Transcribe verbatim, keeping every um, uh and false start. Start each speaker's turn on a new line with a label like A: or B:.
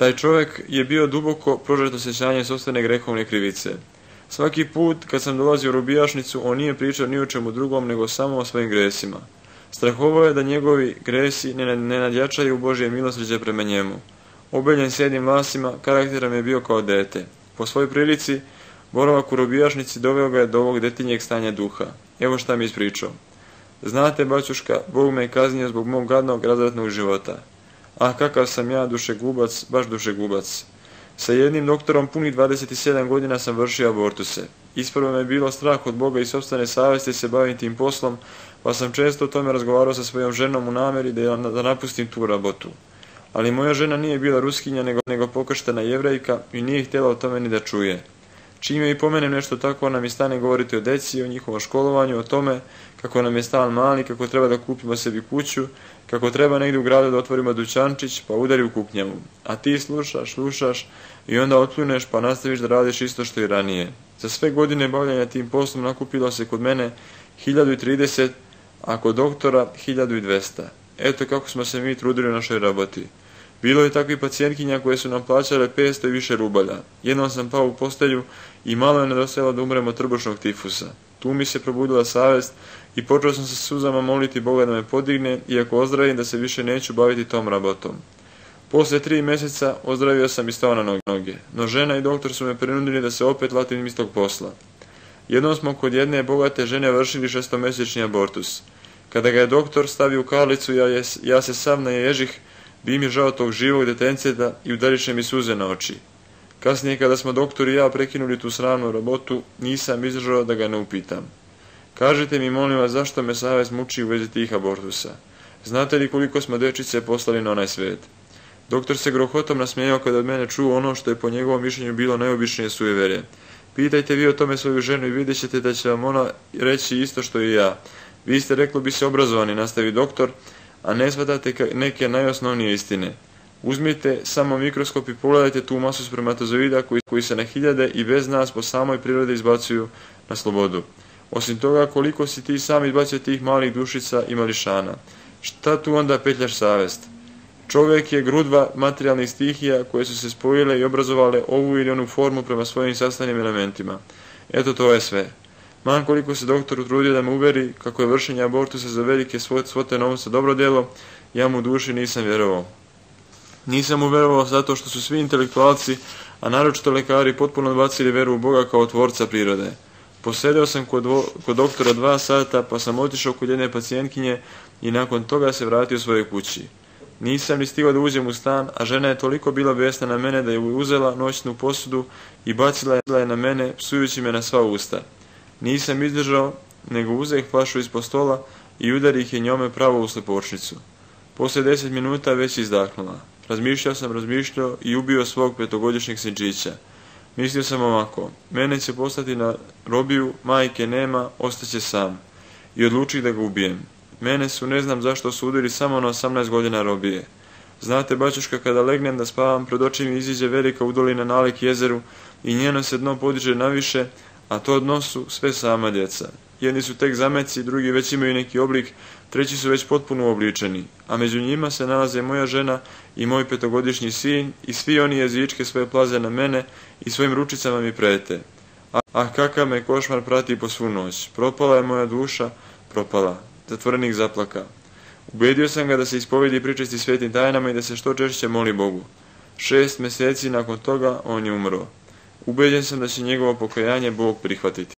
A: Taj čovjek je bio duboko prožet osjećanje sopstvene grehovne krivice. Svaki put kad sam dolazio u robijašnicu, on nije pričao ni o čemu drugom nego samo o svojim gresima. Strahovao je da njegovi gresi ne nadjačaju Božje milosrđe prema njemu. Obeljen s jednim vlasima, karakterom je bio kao dete. Po svojoj prilici, boravak u robijašnici doveo ga je do ovog detinjeg stanja duha. Evo šta mi ispričao. Znate, baćuška, Bog me je kaznio zbog mog gadnog, razvratnog života. Ah, kakav sam ja dušegubac, baš dušegubac. Sa jednim doktorom punih dvadeset sedam godina sam vršio abortuse. Isprvo me je bilo strah od Boga i sopstvene savjesti se bavim tim poslom, pa sam često o tome razgovarao sa svojom ženom u namjeri da, da napustim tu rabotu. Ali moja žena nije bila Ruskinja, nego, nego pokrštena Jevrejka i nije htjela o tome ni da čuje. Čim joj pomenem nešto tako, ona mi stane govoriti o deci, o njihovom školovanju, o tome kako nam je stan mali, kako treba da kupimo sebi kuću, kako treba negdje u gradu da otvorimo dućančić, pa udari u kuknjavu. A ti slušaš, slušaš i onda otpljuneš pa nastaviš da radiš isto što i ranije. Za sve godine bavljanja tim poslom nakupilo se kod mene hiljadu trideset, a kod doktora hiljadu dvesta. Eto kako smo se mi trudili u našoj raboti. Bilo je takvih pacijentkinja koje su nam plaćale petsto i više rubalja. Jednom sam pao u postelju i malo je nedostajalo da umrem od trbušnog tifusa. Tu mi se probudila savjest i počeo sam se suzama moliti Boga da me podigne i ako ozdravim da se više neću baviti tom rabotom. Poslije tri mjeseca ozdravio sam i stao na noge, no žena i doktor su me prinudili da se opet latim iz tog posla. Jednom smo kod jedne bogate žene vršili šestomjesečni abortus. Kada ga je doktor stavio u karlicu, ja, je, ja se sam naježih, bi mi žao tog živog detenceta i udariše mi suze na oči. Kasnije, kada smo doktor i ja prekinuli tu sramnu rabotu, nisam izdržao da ga ne upitam. Kažite mi, molim vas, zašto me savjest muči u vezi tih abortusa? Znate li koliko smo dječice poslali na onaj svijet? Doktor se grohotom nasmijao kada od mene čuo ono što je po njegovom mišljenju bilo najobičnije sujeverje. Pitajte vi o tome svoju ženu i vidjet ćete da će vam ona reći isto što i ja. Vi ste, reklo bi se, obrazovani, nastavi doktor, a ne shvatate neke najosnovnije istine. Uzmite samo mikroskop i pogledajte tu masu spermatozoida koji, koji se na hiljade i bez nas po samoj prirodi izbacuju na slobodu. Osim toga, koliko si ti sam izbacio tih malih dušica i mališana. Šta tu onda petljaš savjest? Čovjek je grudva materijalnih stihija koje su se spojile i obrazovale ovu ili onu formu prema svojim sastavnim elementima. Eto, to je sve. Man koliko se doktor utrudio da me uveri kako je vršenje abortusa za velike svote novca dobro djelo, ja mu u duši nisam vjerovao. Nisam mu vjerovao zato što su svi intelektualci, a naročito lekari, potpuno odbacili veru u Boga kao tvorca prirode. Posedeo sam kod, dvo, kod doktora dva sata, pa sam otišao kod jedne pacijentkinje i nakon toga se vratio svojoj kući. Nisam ni stigao da uđem u stan, a žena je toliko bila besna na mene da je uzela noćnu posudu i bacila je na mene, psujući me na sva usta. Nisam izdržao, nego uzeh flašu ispod stola i udari ih je njome pravo u slepočnicu. Poslije deset minuta već izdahnula. Razmišljao sam, razmišljao i ubio svog petogodišnjeg sinčića. Mislio sam ovako, mene će poslati na robiju, majke nema, ostaće sam. I odlučih da ga ubijem. Mene su, ne znam zašto, sudili samo na osamnaest godina robije. Znate, bačuška, kada legnem da spavam, pred očima iziđe velika udolina nalik jezeru i njeno se dno podiže naviše, a to dno su sve sama djeca. Jedni su tek zameci, drugi već imaju neki oblik, treći su već potpuno uobličeni, a među njima se nalaze moja žena i moj petogodišnji sin i svi oni jezičke svoje plaze na mene i svojim ručicama mi prete. Ah, kakav me košmar prati po svu noć. Propala je moja duša, propala. Zatvorenik zaplaka. Ubedio sam ga da se ispovedi i pričesti svetim tajnama i da se što češće moli Bogu. Šest mjeseci nakon toga on je umro. Ubeđen sam da će njegovo pokajanje Bog prihvatiti.